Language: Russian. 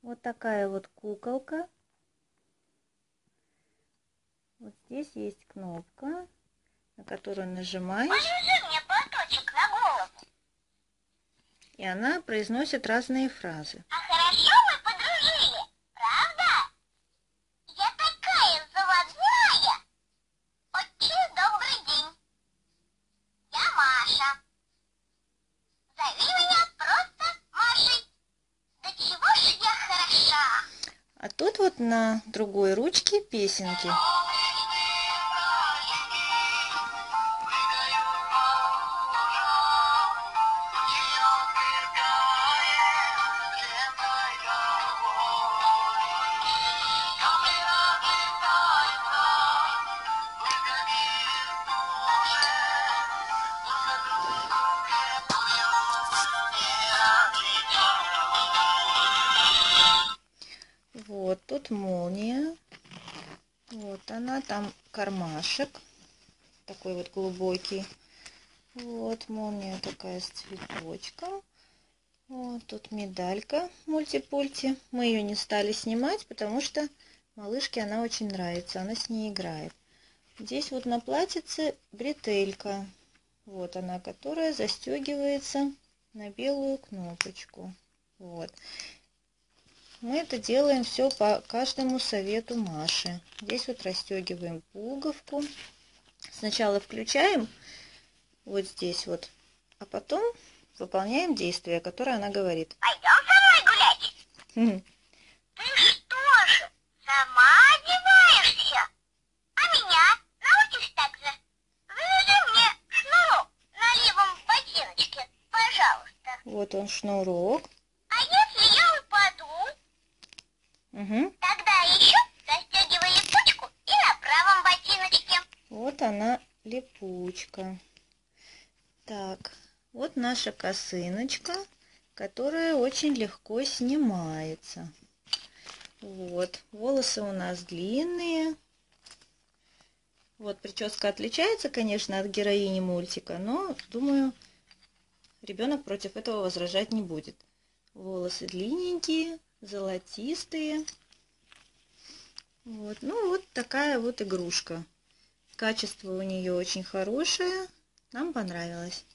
Вот такая вот куколка. Вот здесь есть кнопка, на которую нажимаешь. Повяжи мне платочек на голову. И она произносит разные фразы. А хорошо мы подружили, правда? Я такая заводная. Очень добрый день. Я Маша. Зови меня просто Машей. Да чего ж я хороша. А тут вот на другой ручке песенки. Вот тут молния. Вот она, там кармашек. Такой вот глубокий. Вот молния такая с цветочком. Вот тут медалька мультипульти. Мы ее не стали снимать, потому что малышке она очень нравится. Она с ней играет. Здесь вот на платьице бретелька. Вот она, которая застегивается на белую кнопочку. Вот. Мы это делаем все по каждому совету Маши. Здесь вот расстегиваем пуговку. Сначала включаем вот здесь вот, а потом выполняем действие, которое она говорит. Пойдем со мной гулять? Ты что же, сама одеваешься? А меня научишь так же? Завяжи мне шнурок на левом ботиночке, пожалуйста. Вот он шнурок. А если я упаду? Тогда еще застегивай липучку и на правом ботиночке. Вот она, липучка. Так, вот наша косыночка, которая очень легко снимается. Вот, волосы у нас длинные. Вот, прическа отличается, конечно, от героини мультика, но, думаю, ребенок против этого возражать не будет. Волосы длинненькие, золотистые. Вот, ну вот такая вот игрушка. Качество у нее очень хорошее. Нам понравилось.